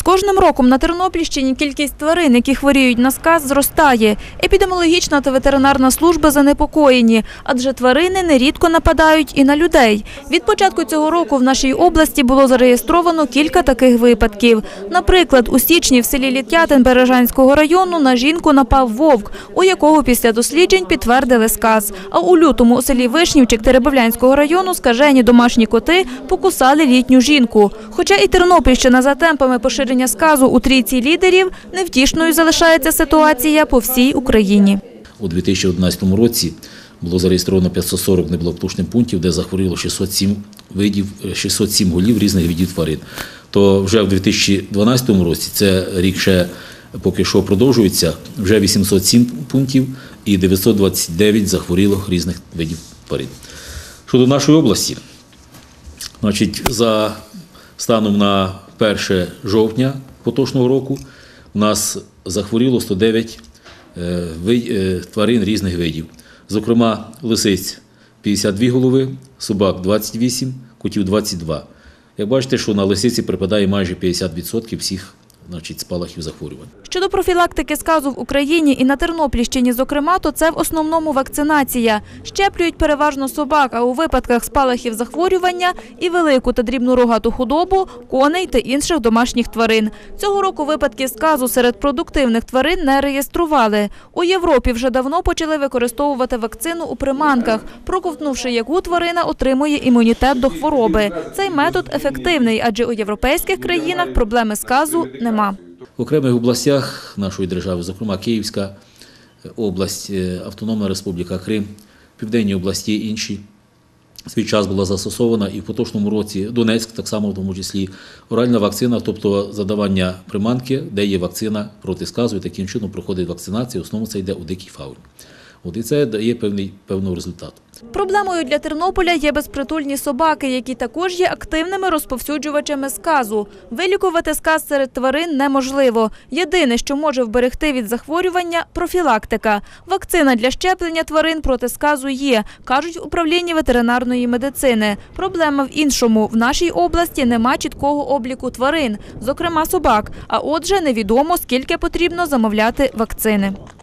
кожним роком на Тернопільщині кількість тварин, які хворіють на сказ, зростає. Епідеміологічна та ветеринарна служби занепокоєні, адже тварини нерідко нападають і на людей. Від початку цього року в нашій області було зареєстровано кілька таких випадків. Наприклад, у січні в селі Літ'ятин Бережанського району на жінку напав вовк, у якого після досліджень підтвердили сказ. А у лютому у селі Вишнівчик Теребовлянського району скажені домашні коти покусали літню жінку. Хоча і Тернопільщина за темпами поширення сказу у трійці лідерів, невтішною залишається ситуація по всій Україні. У 2011 році було зареєстровано 540 неблагополучних пунктів, де захворіло 607 голів різних видів тварин. То вже в 2012 році, це рік ще поки що продовжується, вже 807 пунктів і 929 захворіло різних видів тварин. Щодо нашої області, за станом на 1 жовтня поточного року у нас захворіло 109 тварин різних видів. Зокрема, лисиць 52 голови, собак 28, котів 22. Як бачите, що на лисиці припадає майже 50% всіх спалахів захворювань. Щодо профілактики сказу в Україні і на Тернопільщині, зокрема, то це в основному вакцинація. Щеплюють переважно собак, а у випадках спалахів захворювання і велику та дрібну рогату худобу, коней та інших домашніх тварин. Цього року випадки сказу серед продуктивних тварин не реєстрували. У Європі вже давно почали використовувати вакцину у приманках, проковтнувши яку тварина отримує імунітет до хвороби. Цей метод ефективний, адже у європейських країнах проблеми сказу немає. В окремих областях нашої держави, зокрема Київська область, Автономна Республіка Крим, південні області і інші, свій час була застосована і в поточному році Донецьк, так само в тому числі, оральна вакцина, тобто задавання приманки, де є вакцина проти сказу, і таким чином проходить вакцинація, в основному це йде у дикій фауні. І це дає певний результат. Проблемою для Тернополя є безпритульні собаки, які також є активними розповсюджувачами сказу. Вилікувати сказ серед тварин неможливо. Єдине, що може вберегти від захворювання – профілактика. Вакцина для щеплення тварин проти сказу є, кажуть в управлінні ветеринарної медицини. Проблема в іншому. В нашій області нема чіткого обліку тварин, зокрема собак, а отже невідомо, скільки потрібно замовляти вакцини.